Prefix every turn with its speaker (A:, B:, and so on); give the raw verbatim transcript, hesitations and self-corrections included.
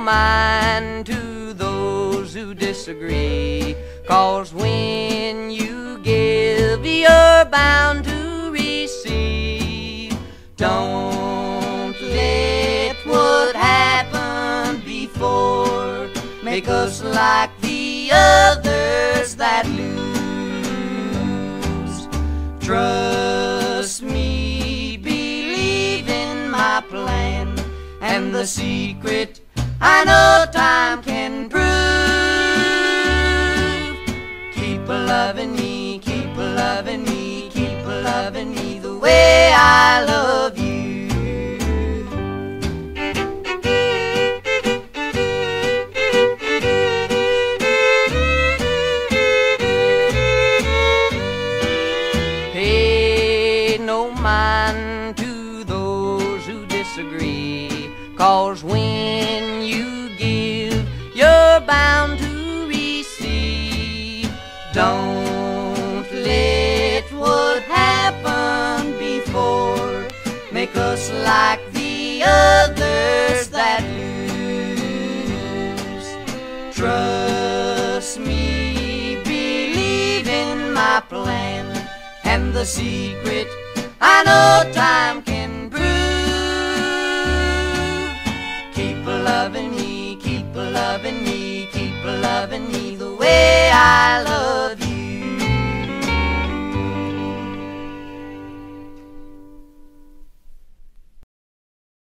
A: mind to those who disagree, 'cause when you give, you're bound to receive. Don't let what happened before make us like the others that lose. Trust me, believe in my plan, and the secret I know time can prove. Keep loving me, keep loving me, keep loving me the way I love you. Pay no mind to those who disagree, 'cause when you give, you're bound to receive. Don't let what happened before make us like the others that lose. Trust me, believe in my plan, and the secret I know time can prove. Keep loving me, keep loving me, keep loving me the way I love you.